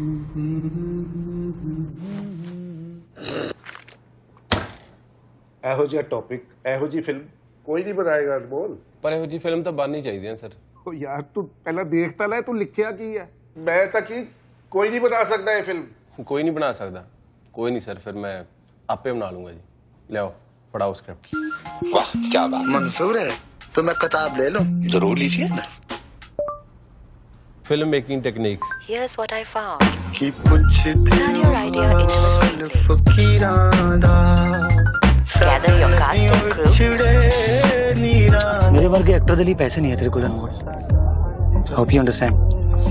ਇਹੋ ਜਿਹਾ ਟੌਪਿਕ, ਇਹੋ ਜੀ ਫਿਲਮ ਕੋਈ ਨਹੀਂ ਬਣਾਏਗਾ ਅਨਮੋਲ। ਪਰ ਇਹੋ ਜੀ ਫਿਲਮ ਤਾਂ ਬਣਨੀ ਚਾਹੀਦੀ ਹੈ ਸਰ। ਉਹ ਯਾਰ ਤੂੰ ਪਹਿਲਾਂ ਦੇਖ ਤਾਂ ਲੈ, ਤੂੰ ਲਿਖਿਆ ਕੀ ਹੈ? ਮੈਂ ਤਾਂ ਕੀ ਕੋਈ ਨਹੀਂ ਬਣਾ ਸਕਦਾ ਇਹ ਫਿल्म। कोई नहीं बना सकता। कोई नहीं सर, फिर मैं आपे बना लूंगा जी। ले आओ पढ़ाओ स्क्रिप्ट। वाह क्या बात, मंजूर है तो मैं किताब ले लूं? जरूर लीजिए ना। Film making techniques. Here's what I found. कि कुछ Turn your idea into a screenplay. Gather your cast and crew. मेरे वर्ग के एक्टर के लिए पैसे नहीं है तेरे को अनमोल। Hope you understand.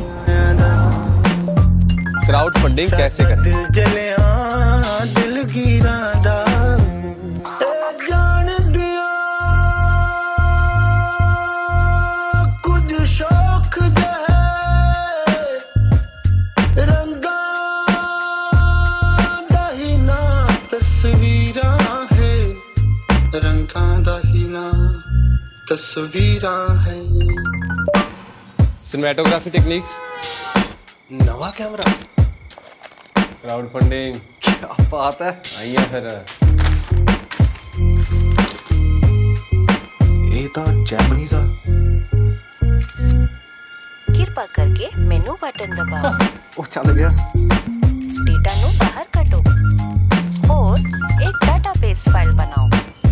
Crowd funding कैसे करें? दिल गिरादा जान दिया कुछ शौक रंगा दहीना तस्वीरा है, रंगा दहीना तस्वीरा है। Cinematography techniques. नवा कैमरा, क्राउड फंडिंग। क्या बात है। आइए फिर। ये तो जैपनीज आ। कृपा करके मेनू बटन दबाओ। वो चल गया। डेटा नो बाहर कटो और एक डाटाबेस फाइल बनाओ।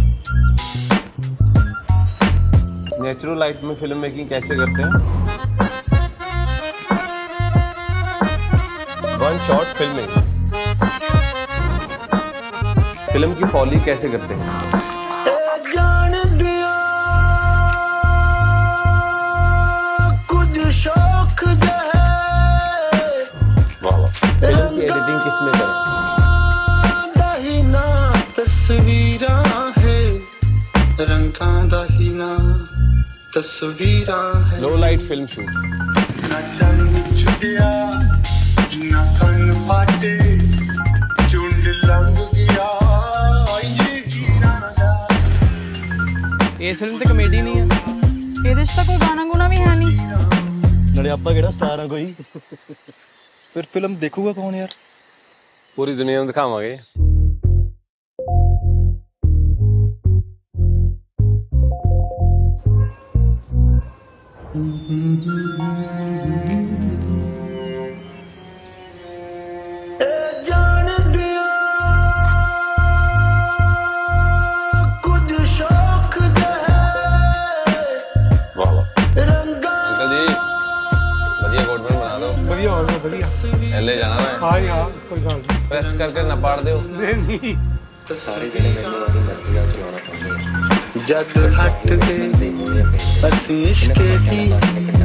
नेचुरल लाइट में फिल्म मेकिंग कैसे करते हैं? One shot filming. फिल्म की फॉली कैसे करते हैं? जान दिया कुछ शौक फिल्म की एडिटिंग किसमें करें? दहीना तस्वीरा है, रंगा दहीना तस्वीरा है। Low light film shoot. ना चंद छुटिया ना सन फाटे चुंड लंग गया इस फिल्म ते कॉमेडी नहीं है, ਇਹਦੇ ਚ ਤਾਂ ਕੋਈ ਗਾਣਾ ਗੁਣਾ ਵੀ ਹੈ ਨਹੀਂ। ਨਾਲੇ ਆਪਾਂ ਕਿਹੜਾ ਸਟਾਰ ਆ ਕੋਈ। फिर फिल्म देखूगा कौन यार? पूरी दुनिया में दिखावांगे। जान दिया कुछ शौक रंगा। अंकल जी बढ़िया कोट पैंट बना दो। ਵਧੀਆ ਹੋ ਗਿਆ, ਵਧੀਆ। ले जाना है। ਹਾਂ ਹਾਂ ਕੋਈ ਗੱਲ ਨਹੀਂ। प्रेस करके न पाड़ दो। नहीं सारे जने मेरे वाली मर्जी का चलाना पड़ेगा। जग हट गए बस इश्क की